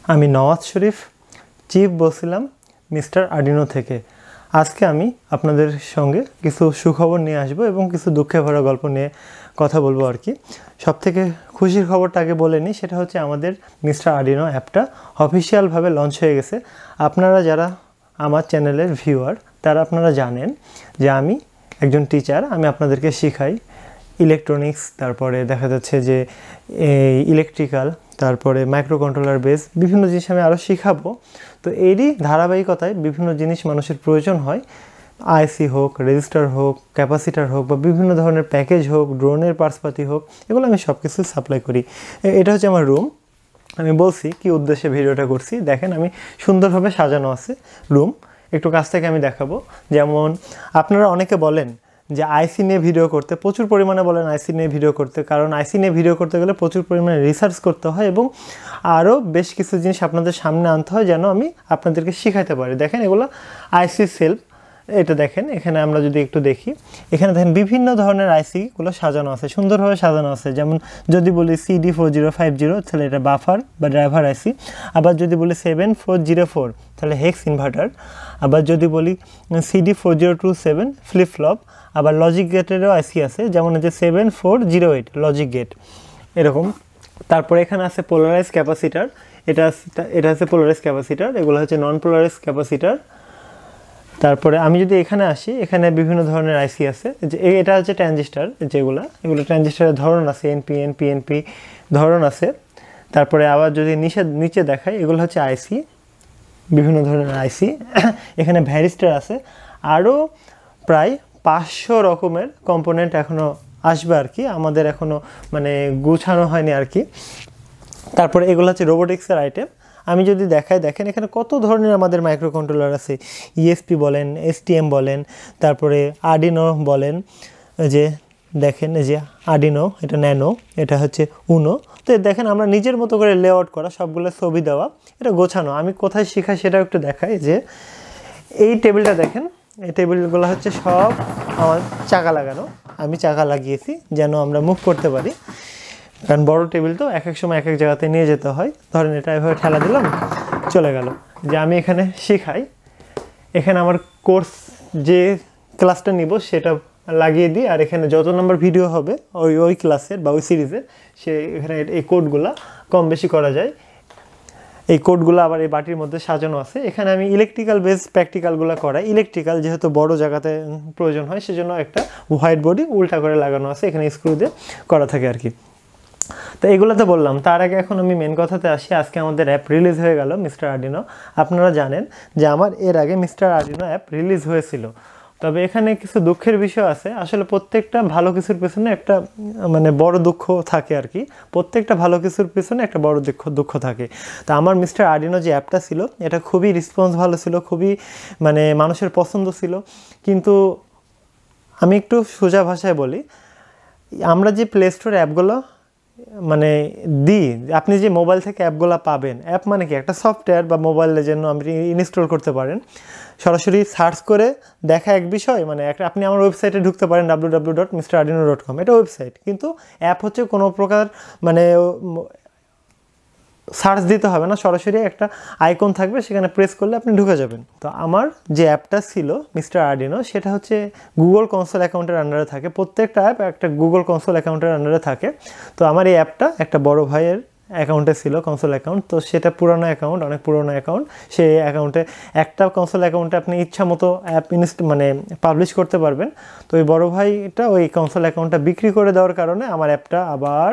আমি নওয়াজ শরীফ চিফ বলছিলাম mister Arduino থেকে। আজকে আমি আপনাদের সঙ্গে কিছু সুখবর নিয়ে আসবো এবং কিছু দুঃখে ভরা গল্প নিয়ে কথা বলবো আর কি। সবথেকে খুশির খবরটা আগে বলে নিই, সেটা হচ্ছে আমাদের মিস্টার আর্ডিনো অ্যাপটা অফিসিয়ালভাবে লঞ্চ হয়ে গেছে। আপনারা যারা আমার চ্যানেলের ভিউয়ার তারা আপনারা জানেন যে আমি একজন টিচার, আমি আপনাদেরকে শেখাই ইলেকট্রনিক্স, তারপরে দেখা যাচ্ছে যে ইলেকট্রিক্যাল, তারপরে মাইক্রো কন্ট্রোলার বেস বিভিন্ন জিনিস আমি আরও শেখাবো। তো এরই ধারাবাহিকতায় বিভিন্ন জিনিস মানুষের প্রয়োজন হয়, আইসি হোক, রেজিস্টার হোক, ক্যাপাসিটার হোক, বা বিভিন্ন ধরনের প্যাকেজ হোক, ড্রোনের পার্টসপাতি হোক, এগুলো আমি সব কিছু সাপ্লাই করি। এটা হচ্ছে আমার রুম। আমি বলছি কি উদ্দেশ্যে ভিডিওটা করছি, দেখেন আমি সুন্দরভাবে সাজানো আছে রুম। একটু কাছ থেকে আমি দেখাবো। যেমন আপনারা অনেকে বলেন যে আইসি নিয়ে ভিডিও করতে, প্রচুর পরিমাণে বলেন আইসি নিয়ে ভিডিও করতে, কারণ আইসি নিয়ে ভিডিও করতে গেলে প্রচুর পরিমাণে রিসার্চ করতে হয় এবং আরও বেশ কিছু জিনিস আপনাদের সামনে আনতে হয় যেন আমি আপনাদেরকে শেখাতে পারি। দেখেন এগুলো আইসি সেলফ, এটা দেখেন এখানে আমরা যদি একটু দেখি, এখানে দেখেন বিভিন্ন ধরনের আইসিগুলো সাজানো আছে, সুন্দরভাবে সাজানো আছে। যেমন যদি বলি CD4050 তাহলে এটা বাফার বা ড্রাইভার আইসি, আবার যদি বলি 7404 তাহলে হেক্স ইনভার্টার, আবার যদি বলি CD4027 ফ্লিপ ফ্লপ, আবার লজিক গেটেরও আইসি আছে, যেমন হচ্ছে 7408 লজিক গেট এরকম। তারপরে এখানে আছে পোলারাইজ ক্যাপাসিটার, এটা আছে পোলারাইজ ক্যাপাসিটার, এগুলো হচ্ছে নন পোলারাইজ ক্যাপাসিটার। তারপরে আমি যদি এখানে আসি, এখানে বিভিন্ন ধরনের আইসি আছে, যে এটা হচ্ছে ট্রানজিস্টার, এগুলো ট্রানজিস্টারের ধরন আছে, এনপিএন পিএনপি ধরন আছে। তারপরে আবার যদি নিচে দেখাই, এগুলো হচ্ছে আইসি, বিভিন্ন ধরনের আইসি। এখানে ভ্যারিস্টার আছে, আরও প্রায় 500 রকমের কম্পোনেন্ট এখনও আসবে আর কি, আমাদের এখনও মানে গুছানো হয়নি আর কি। তারপরে এগুলো হচ্ছে রোবোটিক্সের আইটেম। আমি যদি দেখাই, দেখেন এখানে কত ধরনের আমাদের মাইক্রো কন্ট্রোলার আছে, ইএসপি বলেন, এসটিএম বলেন, তারপরে আর্ডিনো বলেন, যে দেখেন এই যে আর্ডিনো, এটা ন্যানো, এটা হচ্ছে উনো। তো দেখেন আমরা নিজের মতো করে লেআউট করা, সবগুলো ছবি দেওয়া, এটা গোছানো। আমি কোথায় শেখাই সেটাও একটু দেখাই, যে এই টেবিলটা দেখেন, এই টেবিলগুলো হচ্ছে সব আমার চাকা লাগানো, আমি চাকা লাগিয়েছি যেন আমরা মুভ করতে পারি, কারণ বড় টেবিল তো এক এক সময় এক এক জায়গাতে নিয়ে যেতে হয়। ধরেন এটা এভাবে ঠেলা দিলাম, চলে গেল। যে আমি এখানে শেখাই, এখানে আমার কোর্স যে ক্লাসটা নিব সেটা লাগিয়ে দিই, আর এখানে যত নম্বর ভিডিও হবে ওই ক্লাসের বা ওই সিরিজের, এখানে এই কোডগুলো কম বেশি করা যায়। এই কোডগুলো আবার এই বাটির মধ্যে সাজানো আছে। এখানে আমি ইলেকট্রিক্যাল বেস প্র্যাকটিক্যালগুলো করাই। ইলেকট্রিক্যাল যেহেতু বড় জায়গাতে প্রয়োজন হয়, সেজন্য একটা হোয়াইট বডি উল্টা করে লাগানো আছে, এখানে স্ক্রু দিয়ে করা থাকে আর কি। তো এগুলো তো বললাম, তার আগে এখন আমি মেন কথাতে আসি। আজকে আমাদের অ্যাপ রিলিজ হয়ে গেল মিস্টার আর্ডিনো। আপনারা জানেন যে আমার এর আগে মিস্টার আর্ডিনো অ্যাপ রিলিজ হয়েছিল, তবে এখানে কিছু দুঃখের বিষয় আছে। আসলে প্রত্যেকটা ভালো কিছুর পেছনে একটা মানে বড় দুঃখ থাকে আর কি, প্রত্যেকটা ভালো কিছুর পেছনে একটা বড় দুঃখ থাকে। তো আমার মিস্টার আর্ডিনো যে অ্যাপটা ছিল, এটা খুবই রেসপন্স ভালো ছিল, খুবই মানে মানুষের পছন্দ ছিল। কিন্তু আমি একটু সোজা ভাষায় বলি, আমরা যে প্লে স্টোর অ্যাপগুলো মানে দিই, আপনি যে মোবাইল থেকে অ্যাপগুলো পাবেন, অ্যাপ মানে কি একটা সফটওয়্যার বা মোবাইলের জন্য আপনি ইনস্টল করতে পারেন। সরাসরি সার্চ করে দেখা এক বিষয়, মানে আপনি আমার ওয়েবসাইটে ঢুকতে পারেন www.mrardino.com, এটা ওয়েবসাইট, কিন্তু অ্যাপ হচ্ছে কোনো প্রকার মানে সার্চ দিতে হবে না, সরাসরি একটা আইকন থাকবে, সেখানে প্রেস করলে আপনি ঢুকে যাবেন। তো আমার যে অ্যাপটা ছিল মিস্টার আর্ডিনো, সেটা হচ্ছে গুগল কনসোল অ্যাকাউন্টের আন্ডারে থাকে। প্রত্যেকটা অ্যাপ একটা গুগল কনসোল অ্যাকাউন্টের আন্ডারে থাকে। তো আমার এই অ্যাপটা একটা বড় ভাইয়ের অ্যাকাউন্টে ছিল, কনসোল অ্যাকাউন্ট। তো সেটা পুরনো অ্যাকাউন্ট, অনেক পুরনো অ্যাকাউন্ট। সেই অ্যাকাউন্টে একটা কনসোল অ্যাকাউন্টে আপনি ইচ্ছা মতো অ্যাপ মানে পাবলিশ করতে পারবেন। তো ওই বড় ভাইটা ওই কনসোল অ্যাকাউন্টটা বিক্রি করে দেওয়ার কারণে আমার অ্যাপটা আবার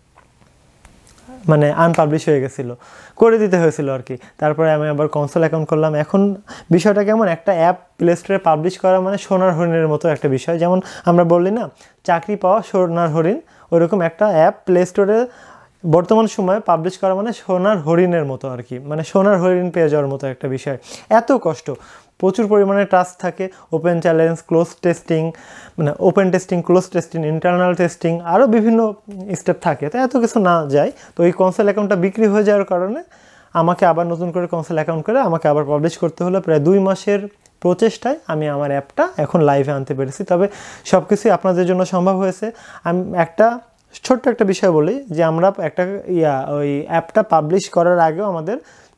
মানে আনপাবলিশ হয়ে গেছিলো, করে দিতে হয়েছিল আর কি। তারপরে আমি আবার কনসোল অ্যাকাউন্ট করলাম। এখন বিষয়টা কেমন, একটা অ্যাপ প্লে স্টোরে পাবলিশ করা মানে সোনার হরিণের মতো একটা বিষয়। যেমন আমরা বললি না চাকরি পাওয়া সোনার হরিণ, ওইরকম একটা অ্যাপ প্লে স্টোরে বর্তমান সময়ে পাবলিশ করা মানে সোনার হরিণের মতো আর কি, মানে সোনার হরিণ পেয়ে যাওয়ার মতো একটা বিষয়। এত কষ্ট, প্রচুর পরিমাণে টাস্ক থাকে, ওপেন চ্যালেঞ্জ, ক্লোজ টেস্টিং, মানে open testing, close testing, internal testing, আরও বিভিন্ন স্টেপ থাকে। তো এত কিছু না যায়, তো এই কনসোল অ্যাকাউন্টটা বিক্রি হয়ে যাওয়ার কারণে আমাকে আবার নতুন করে কনসোল অ্যাকাউন্ট করে আমাকে আবার পাবলিশ করতে হলো। প্রায় 2 মাসের প্রচেষ্টায় আমি আমার অ্যাপটা এখন লাইভে আনতে পেরেছি। তবে সব কিছুই আপনাদের জন্য সম্ভব হয়েছে। আমি একটা ছোট্ট একটা বিষয় বলি যে আমরা একটা ওই অ্যাপটা পাবলিশ করার আগেও আমাদের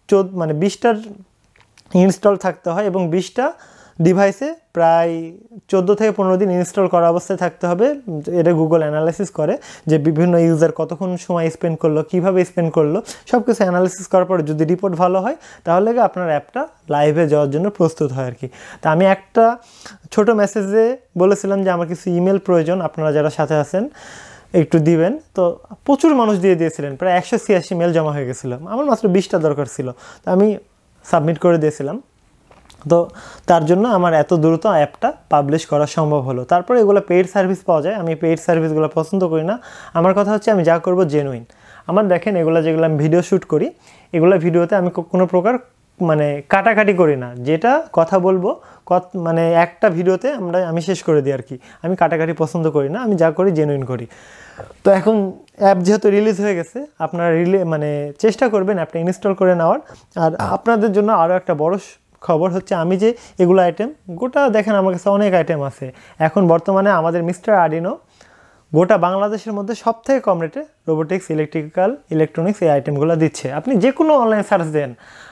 20টার ইনস্টল থাকতে হয় এবং 20টা ডিভাইসে প্রায় 14 থেকে 15 দিন ইনস্টল করা অবস্থায় থাকতে হবে। এটা গুগল অ্যানালাইসিস করে যে বিভিন্ন ইউজার কতক্ষণ সময় স্পেন্ড করলো, কীভাবে স্পেন্ড করলো, সব কিছু অ্যানালাইসিস করার পরে যদি রিপোর্ট ভালো হয় তাহলে আপনার অ্যাপটা লাইভে যাওয়ার জন্য প্রস্তুত হয় আর কি। তা আমি একটা ছোট মেসেজে বলেছিলাম যে আমার কিছু ইমেল প্রয়োজন, আপনারা যারা সাথে আছেন একটু দিবেন। তো প্রচুর মানুষ দিয়েছিলেন, প্রায় 186 মেল জমা হয়ে গেছিলো। আমার মাত্র 20টা দরকার ছিল, তো আমি সাবমিট করে দিয়েছিলাম। তো তার জন্য আমার এত দ্রুত অ্যাপটা পাবলিশ করা সম্ভব হলো। তারপরে এগুলো পেইড সার্ভিস পাওয়া যায়, আমি পেইড সার্ভিসগুলো পছন্দ করি না। আমার কথা হচ্ছে আমি যা করব জেনুইন। আমার দেখেন যেগুলো আমি ভিডিও শ্যুট করি, এগুলো ভিডিওতে আমি কোনো প্রকার কাটাকাটি করি না। যেটা কথা বলবো মানে একটা ভিডিওতে আমি শেষ করে দিই আর কি। আমি কাটাকাটি পছন্দ করি না, আমি যা করি জেনুইন করি। তো এখন অ্যাপ যেহেতু রিলিজ হয়ে গেছে, আপনারা চেষ্টা করবেন অ্যাপটা ইনস্টল করে নেওয়ার। আর আপনাদের জন্য আরও একটা বড় খবর হচ্ছে, আমি যে এগুলো আইটেম গোটা দেখেন আমার কাছে অনেক আইটেম আছে। এখন বর্তমানে আমাদের মিস্টার আর্ডিনো গোটা বাংলাদেশের মধ্যে সবথেকে কম রেটে রোবোটিক্স, ইলেকট্রনিক্স এই আইটেমগুলো দিচ্ছে। আপনি যে কোনো অনলাইন সার্চ দেন,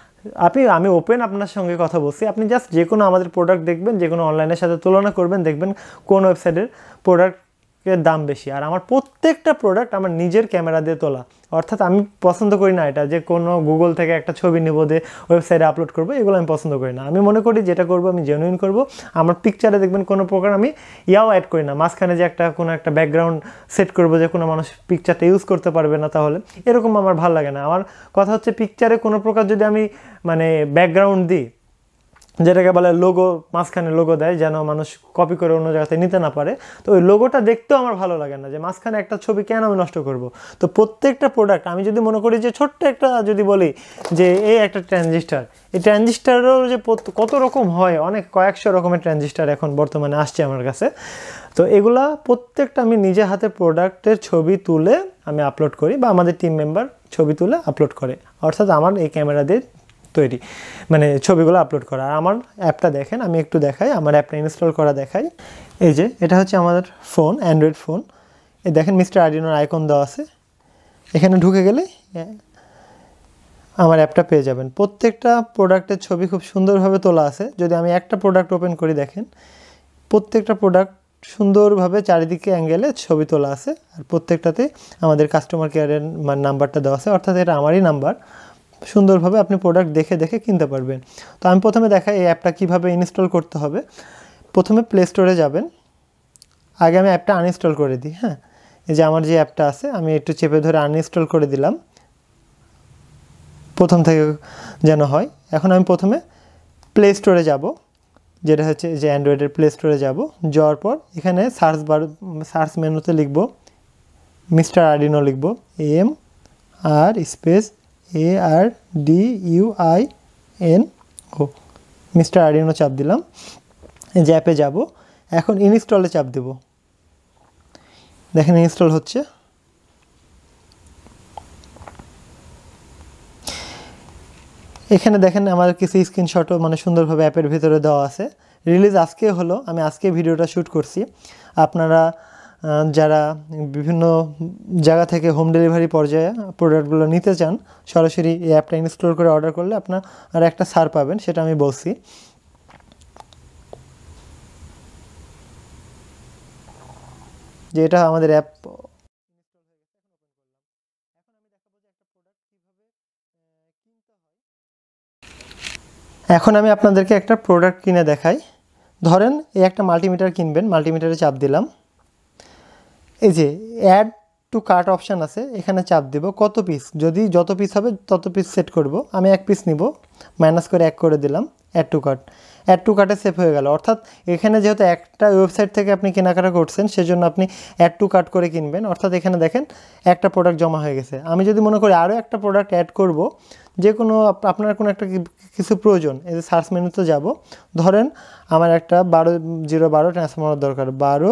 আমি ওপেন আপনার সঙ্গে কথা বলছি, আপনি জাস্ট যে কোনো আমাদের প্রোডাক্ট দেখবেন, যে কোনো অনলাইনের সাথে তুলনা করবেন, দেখবেন কোন ওয়েবসাইটের প্রোডাক্টের দাম বেশি। আর আমার প্রত্যেকটা প্রোডাক্ট আমার নিজের ক্যামেরা দিয়ে তোলা, অর্থাৎ আমি পছন্দ করি না এটা যে কোনো গুগল থেকে একটা ছবি নেব দিয়ে ওয়েবসাইটে আপলোড করবো, এগুলো আমি পছন্দ করি না। আমি মনে করি যেটা করবো আমি জেনুইন করব। আমার পিকচারে দেখবেন কোনো প্রকার আমি অ্যাড করি না, মাঝখানে যে কোনো একটা ব্যাকগ্রাউন্ড সেট করবো যে কোনো মানুষ পিকচারটা ইউজ করতে পারবে না, তাহলে এরকম আমার ভালো লাগে না। আমার কথা হচ্ছে পিকচারে কোনো প্রকার যদি আমি ব্যাকগ্রাউন্ড দিই, যেটাকে বলে লোগো, মাঝখানে লোগো দেয় যেন মানুষ কপি করে অন্য জায়গাতে নিতে না পারে, তো ওই লোগোটা দেখতেও আমার ভালো লাগে না, যে মাঝখানে একটা ছবি কেন আমি নষ্ট করব। তো প্রত্যেকটা প্রোডাক্ট আমি যদি মনে করি যে ছোট্ট একটা যদি বলি যে এই একটা ট্রানজিস্টার, এই ট্রানজিস্টারও যে কত রকম হয়, কয়েকশো রকমের ট্রানজিস্টার এখন বর্তমানে আসছে আমার কাছে। তো এগুলা প্রত্যেকটা আমি নিজে হাতে প্রোডাক্টের ছবি তুলে আমি আপলোড করি, বা আমাদের টিম মেম্বার ছবি তুলে আপলোড করে, অর্থাৎ আমার এই ক্যামেরা দিয়ে তৈরি ছবিগুলো আপলোড করা। আর আমার অ্যাপটা দেখেন, আমি একটু দেখাই, আমার অ্যাপটা ইনস্টল করা দেখাই। এই যে এটা হচ্ছে আমাদের ফোন, অ্যান্ড্রয়েড ফোন। এই দেখেন মিস্টার আর্ডিনোর আইকন দেওয়া আছে, এখানে ঢুকে গেলে আমার অ্যাপটা পেয়ে যাবেন। প্রত্যেকটা প্রোডাক্টের ছবি খুব সুন্দরভাবে তোলা আছে। যদি আমি একটা প্রোডাক্ট ওপেন করি, দেখেন প্রত্যেকটা প্রোডাক্ট সুন্দরভাবে চারিদিকে অ্যাঙ্গেলে ছবি তোলা আছে। আর প্রত্যেকটাতে আমাদের কাস্টমার কেয়ারের নাম্বারটা দেওয়া আছে, অর্থাৎ এটা আমারই নাম্বার। সুন্দরভাবে আপনি প্রোডাক্ট দেখে কিনতে পারবেন। তো আমি প্রথমে দেখাই এই অ্যাপটা কীভাবে ইনস্টল করতে হবে। প্রথমে প্লে স্টোরে যাবেন, আগে আমি অ্যাপটা আনইনস্টল করে দিই। হ্যাঁ, এই যে আমার যে অ্যাপটা আছে আমি একটু চেপে ধরে আনইনস্টল করে দিলাম, প্রথম থেকে যেন হয়। এখন আমি প্রথমে প্লে স্টোরে যাব, যেটা হচ্ছে যে অ্যান্ড্রয়েডের প্লে স্টোরে যাওয়ার পর এখানে সার্চ মেনুতে লিখব মিস্টার আর্ডিনো, লিখব MR space ARDUINO, mister Arduino চাপ দিলাম। এই যে অ্যাপে যাব, এখন ইনস্টলে চাপ দেব। দেখেন ইনস্টল হচ্ছে। এখানে দেখেন আমার কিছু স্ক্রিনশটও সুন্দরভাবে অ্যাপের ভিতরে দেওয়া আছে। রিলিজ আজকে হলো, আমি আজকে ভিডিওটা শ্যুট করছি। আপনারা যারা বিভিন্ন জায়গা থেকে হোম ডেলিভারি পর্যায়ে প্রোডাক্টগুলো নিতে চান, সরাসরি এই অ্যাপটা ইনস্টল করে অর্ডার করলে আপনার আর একটা ছাড় পাবেন, সেটা আমি বলছি। যে এটা আমাদের অ্যাপ। এখন আমি আপনাদেরকে একটা প্রোডাক্ট কিনে দেখাই। ধরেন এই একটা মাল্টিমিটার কিনবেন, মাল্টিমিটারে চাপ দিলাম। এই যে অ্যাড টু কার্ট অপশান আছে, এখানে চাপ দেব। কত পিস, যদি যত পিস হবে তত পিস সেট করব। আমি 1 পিস নিব, মাইনাস করে 1 করে দিলাম। অ্যাড টু কার্টে সেভ হয়ে গেল। অর্থাৎ এখানে যেহেতু একটা ওয়েবসাইট থেকে আপনি কেনাকাটা করছেন, সেজন্য আপনি অ্যাড টু কার্ট করে কিনবেন। অর্থাৎ এখানে দেখেন একটা প্রোডাক্ট জমা হয়ে গেছে। আমি যদি মনে করি আরও একটা প্রোডাক্ট অ্যাড করব, যে কোনো আপনার কোনো একটা কিছু প্রয়োজন, এই যে সার্চ মেনুতে যাব। ধরেন আমার একটা 12 ট্রান্সফর্মার দরকার,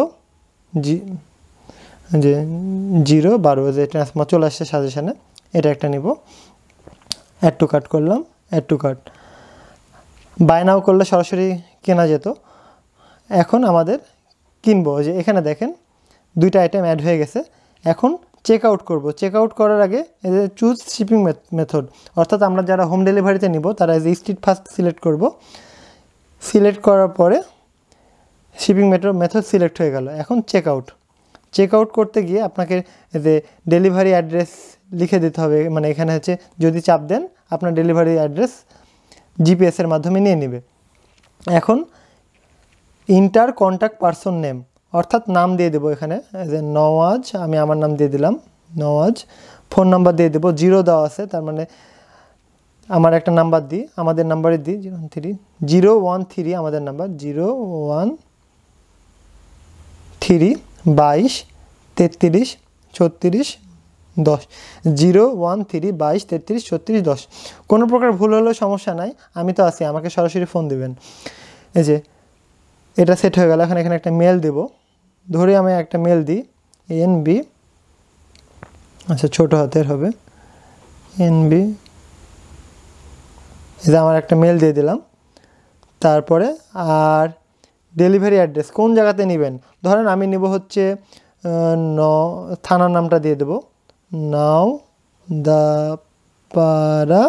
12 যে ট্রান্সফর্মার চলে আসছে সাজেশানে, এটা একটা নিব। অ্যাড টু কার্ট করলাম, add to cart. Buy now করলে সরাসরি কেনা যেত। এখন আমাদের কিনবো, যে এখানে দেখেন 2টা আইটেম অ্যাড হয়ে গেছে। এখন চেক আউট করবো। চেক আউট করার আগে এই যে চুজ শিপিং মেথড, অর্থাৎ আমরা যারা হোম ডেলিভারিতে নিব তারা এই যে স্ট্রিট ফাস্ট সিলেক্ট করব। সিলেক্ট করার পরে শিপিং মেথড সিলেক্ট হয়ে গেল। এখন চেক আউট। চেক আউট করতে গিয়ে আপনাকে এই যে ডেলিভারি অ্যাড্রেস লিখে দিতে হবে, মানে এখানে হচ্ছে যদি চাপ দেন আপনার ডেলিভারি অ্যাড্রেস জিপিএসের মাধ্যমে নিয়ে নেবে। এখন ইন্টার কন্ট্যাক্ট পারসন নেম, অর্থাৎ নাম দিয়ে দেবো এখানে যে নওয়াজ, আমি আমার নাম দিয়ে দিলাম নওয়াজ। ফোন নাম্বার দিয়ে দেবো, 0 দেওয়া আছে, তার মানে আমার একটা নাম্বার দিই, আমাদের নাম্বারে দিই 013 আমাদের নাম্বার 013 22 33 36 10 013 22 33 36 10। কোনো প্রকার ভুল হলেও সমস্যা নাই, আমি তো আছি, আমাকে সরাসরি ফোন দেবেন। এই যে এটা সেট হয়ে গেল। এখন এখানে একটা মেল দেব, ধরে আমি একটা মেল দিই NB, আচ্ছা ছোটো হাতের হবে NB, এই যে আমার একটা মেল দিয়ে দিলাম। তারপরে আর ডেলিভারি অ্যাড্রেস কোন জায়গাতে নেবেন, ধরেন আমি নেব হচ্ছে থানার নামটা দিয়ে দেব নাওদাপাড়া,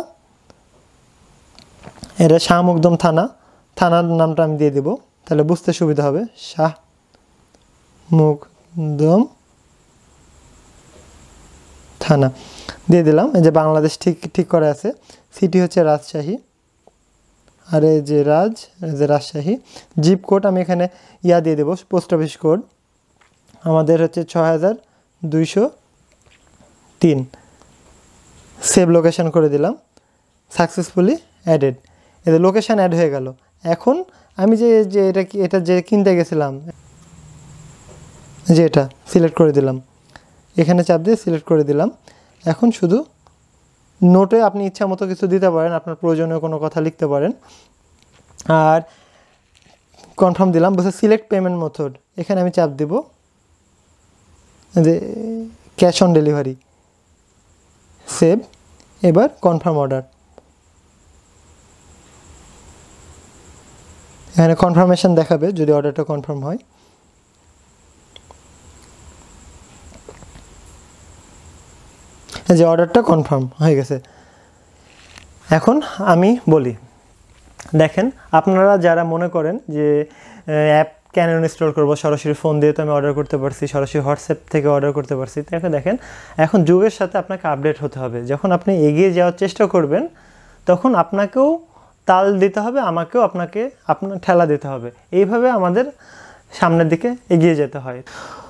এটা শাহ মুকদম থানা, থানার নামটা আমি দিয়ে দেব, তাহলে বুঝতে সুবিধা হবে। শাহ মুকদম থানা দিয়ে দিলাম। এই যে বাংলাদেশ ঠিক করে আছে। সিটি হচ্ছে রাজশাহী, আর এই যে রাজশাহী। জিপ কোড আমি এখানে দিয়ে দেবো, পোস্ট অফিস কোড আমাদের হচ্ছে 6203। সেভ লোকেশন করে দিলাম, সাকসেসফুলি অ্যাডেড। এতে লোকেশান অ্যাড হয়ে গেল। এখন আমি যে এটা যে কিনতে গেছিলাম, যে এটা সিলেক্ট করে দিলাম, এখানে চাপ দিয়ে সিলেক্ট করে দিলাম। এখন শুধু নোটে আপনি ইচ্ছা মতো কিছু দিতে পারেন, আপনার প্রয়োজনীয় কোনো কথা লিখতে পারেন। আর কনফার্ম দিলাম, বলছে সিলেক্ট পেমেন্ট মেথড, এখানে আমি চাপ দেব যে ক্যাশ অন ডেলিভারি, সেভ। এবার কনফার্ম অর্ডার, এখানে কনফার্মেশন দেখাবে যদি অর্ডারটা কনফার্ম হয়। এই যে অর্ডারটা কনফার্ম হয়ে গেছে। এখন আমি বলি, দেখেন আপনারা যারা মনে করেন যে অ্যাপ কেন ইনস্টল করবো, সরাসরি ফোন দিয়ে তো আমি অর্ডার করতে পারছি, সরাসরি হোয়াটসঅ্যাপ থেকে অর্ডার করতে পারছি, তাকে দেখেন এখন যুগের সাথে আপনাকে আপডেট হতে হবে। যখন আপনি এগিয়ে যাওয়ার চেষ্টা করবেন তখন আপনাকেও তাল দিতে হবে, আমাকেও আপনার ঠেলা দিতে হবে, এইভাবে আমাদের সামনের দিকে এগিয়ে যেতে হয়।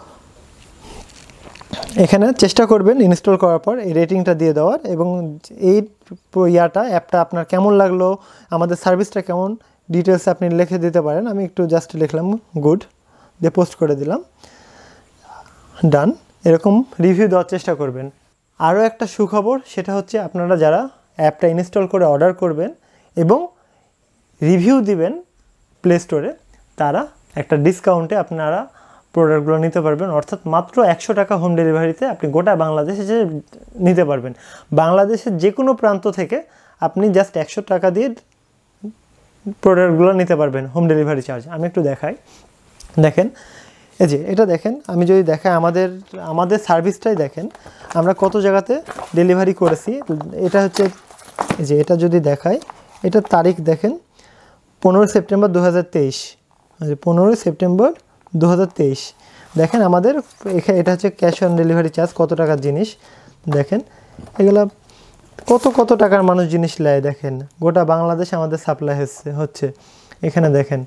এখানে চেষ্টা করবেন ইনস্টল করার পর এই রেটিংটা দিয়ে দেওয়ার, এবং এই অ্যাপটা আপনার কেমন লাগলো, আমাদের সার্ভিসটা কেমন, ডিটেলস আপনি লিখে দিতে পারেন। আমি একটু জাস্ট লিখলাম গুড, দিয়ে পোস্ট করে দিলাম, ডান। এরকম রিভিউ দেওয়ার চেষ্টা করবেন। আরও একটা সুখবর, সেটা হচ্ছে আপনারা যারা অ্যাপটা ইনস্টল করে অর্ডার করবেন এবং রিভিউ দিবেন প্লে স্টোরে, তারা একটা ডিসকাউন্টে আপনারা প্রোডাক্টগুলো নিতে পারবেন, অর্থাৎ মাত্র 100 টাকা হোম ডেলিভারিতে আপনি গোটা বাংলাদেশে যে নিতে পারবেন। বাংলাদেশের যে কোনো প্রান্ত থেকে আপনি জাস্ট 100 টাকা দিয়ে প্রোডাক্টগুলো নিতে পারবেন, হোম ডেলিভারি চার্জ। আমি একটু দেখাই, দেখেন এই যে এটা দেখেন, আমি যদি দেখাই আমাদের সার্ভিসটাই দেখেন আমরা কত জায়গাতে ডেলিভারি করেছি। এটা হচ্ছে এই যে এটা যদি দেখাই, এটার তারিখ দেখেন 15 সেপ্টেম্বর 2023, 15 সেপ্টেম্বর 2023। দেখেন আমাদের এটা হচ্ছে ক্যাশ অন ডেলিভারি চার্জ, কত টাকার জিনিস দেখেন, এগুলো কত টাকার মানুষ জিনিস নেয় দেখেন, গোটা বাংলাদেশে আমাদের সাপ্লাই হচ্ছে। এখানে দেখেন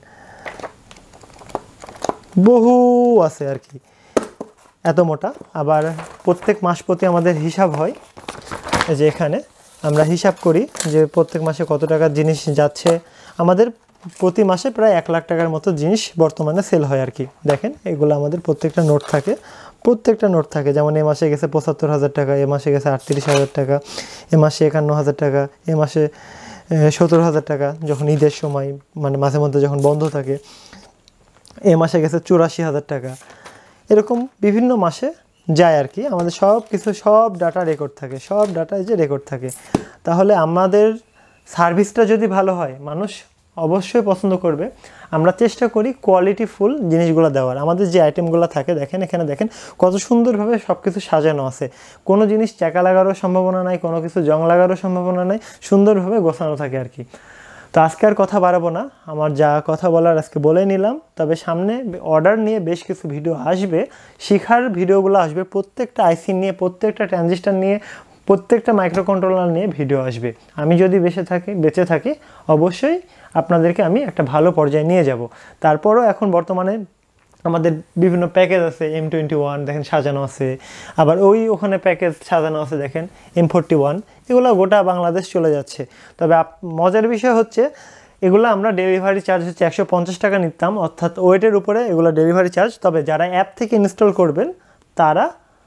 বহু আছে আর কি, এত মোটা। আবার প্রত্যেক মাস প্রতি আমাদের হিসাব হয়, এই যে এখানে আমরা হিসাব করি যে প্রত্যেক মাসে কত টাকার জিনিস যাচ্ছে। আমাদের প্রতি মাসে প্রায় 1 লাখ টাকার মতো জিনিস বর্তমানে সেল হয় আর কি। দেখেন এগুলো আমাদের প্রত্যেকটা নোট থাকে, যেমন এ মাসে গেছে 75,000 টাকা, এ মাসে গেছে 38,000 টাকা, এ মাসে 51,000 টাকা, এ মাসে 70,000 টাকা যখন ঈদের সময়, মানে মাঝে মধ্যে যখন বন্ধ থাকে, এ মাসে গেছে 84,000 টাকা। এরকম বিভিন্ন মাসে যায় আর কি। আমাদের সব ডাটা রেকর্ড থাকে, সব ডাটা রেকর্ড থাকে। তাহলে আমাদের সার্ভিসটা যদি ভালো হয়, মানুষ অবশ্যই পছন্দ করবে। আমরা চেষ্টা করি কোয়ালিটিফুল জিনিসগুলো দেওয়ার। আমাদের যে আইটেমগুলো থাকে দেখেন, এখানে দেখেন কত সুন্দরভাবে সব কিছু সাজানো আছে। কোনো জিনিস চাকা লাগারও সম্ভাবনা নাই, কোনো কিছু জং লাগারও সম্ভাবনা নাই, সুন্দরভাবে গোছানো থাকে আর কি। তো আজকে আর কথা বাড়াবো না, আমার যা কথা বলার আজকে বলে নিলাম। তবে সামনে অর্ডার নিয়ে বেশ কিছু ভিডিও আসবে, শিখার ভিডিওগুলো আসবে, প্রত্যেকটা আইসি নিয়ে, প্রত্যেকটা ট্রানজিস্টর নিয়ে, প্রত্যেকটা মাইক্রো কন্ট্রোলার নিয়ে ভিডিও আসবে। আমি যদি বেঁচে থাকি অবশ্যই আপনাদেরকে আমি একটা ভালো পর্যায়ে নিয়ে যাব। তারপরও এখন বর্তমানে আমাদের বিভিন্ন প্যাকেজ আছে, M21 দেখেন সাজানো আছে, আবার ওখানে প্যাকেজ সাজানো আছে দেখেন M41, এগুলো গোটা বাংলাদেশ চলে যাচ্ছে। তবে মজার বিষয় হচ্ছে এগুলো আমরা ডেলিভারি চার্জ হচ্ছে 150 টাকা নিতাম, অর্থাৎ ওয়েটের উপরে এগুলো ডেলিভারি চার্জ। তবে যারা অ্যাপ থেকে ইনস্টল করবেন তারা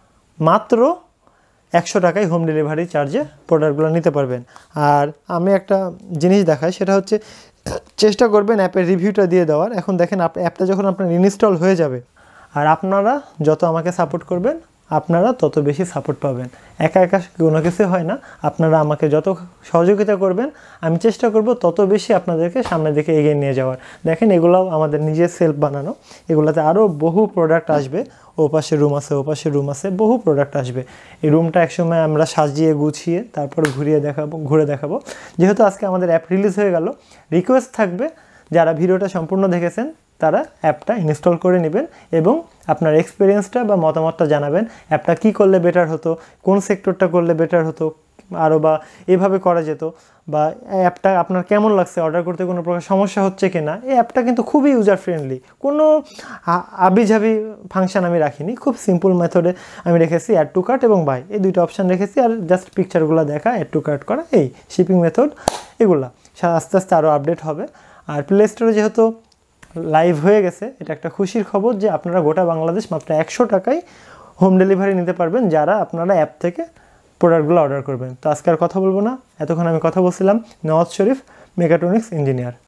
মাত্র 100 টাকায় হোম ডেলিভারি চার্জে প্রোডাক্টগুলো নিতে পারবেন। আর আমি একটা জিনিস দেখাই, সেটা হচ্ছে চেষ্টা করবেন অ্যাপের রিভিউটা দিয়ে দেওয়ার। এখন দেখেন অ্যাপটা যখন আপনার ইনস্টল হয়ে যাবে, আর আপনারা যত আমাকে সাপোর্ট করবেন আপনারা তত বেশি সাপোর্ট পাবেন। একা একা কোনো কিছু হয় না, আপনারা আমাকে যত সহযোগিতা করবেন আমি চেষ্টা করব তত বেশি আপনাদেরকে সামনের দিকে এগিয়ে নিয়ে যাওয়ার। দেখেন এগুলোও আমাদের নিজের সেলফ বানানো, এগুলোতে আরও বহু প্রোডাক্ট আসবে। ও পাশে রুম আছে, ও পাশে রুম আছে, বহু প্রোডাক্ট আসবে। এই রুমটা একসময় আমরা সাজিয়ে গুছিয়ে তারপর ঘুরে দেখাবো। যেহেতু আজকে আমাদের অ্যাপ রিলিজ হয়ে গেল, রিকোয়েস্ট থাকবে যারা ভিডিওটা সম্পূর্ণ দেখেছেন তারা অ্যাপটা ইনস্টল করে নেবেন এবং আপনার এক্সপিরিয়েন্সটা বা মতামতটা জানাবেন। অ্যাপটা কী করলে বেটার হতো, কোন সেক্টরটা করলে বেটার হতো, আরও বা এভাবে করা যেত, বা অ্যাপটা আপনার কেমন লাগছে, অর্ডার করতে কোনো প্রকার সমস্যা হচ্ছে কি না। এই অ্যাপটা কিন্তু খুবই ইউজার ফ্রেন্ডলি, কোনো আবিঝাবি ফাংশন আমি রাখিনি, খুব সিম্পল মেথডে আমি রেখেছি অ্যাড টু কার্ট এবং বাই, এই দুইটা অপশান রেখেছি। আর জাস্ট পিকচারগুলো দেখা, অ্যাড টু কার্ট করা, এই শিপিং মেথড, এগুলা আস্তে আস্তে আরও আপডেট হবে। আর প্লে স্টোরে যেহেতু লাইভ হয়ে গেছে, এটা একটা খুশির খবর যে আপনারা গোটা বাংলাদেশ মাত্র 100 টাকায় হোম ডেলিভারি নিতে পারবেন যারা আপনারা অ্যাপ থেকে প্রোডাক্টগুলো অর্ডার করবেন। তো আজকে আর কথা বলবো না, এতক্ষণ আমি কথা বলছিলাম নওয়াজ শরীফ, মেকাট্রনিক্স ইঞ্জিনিয়ার।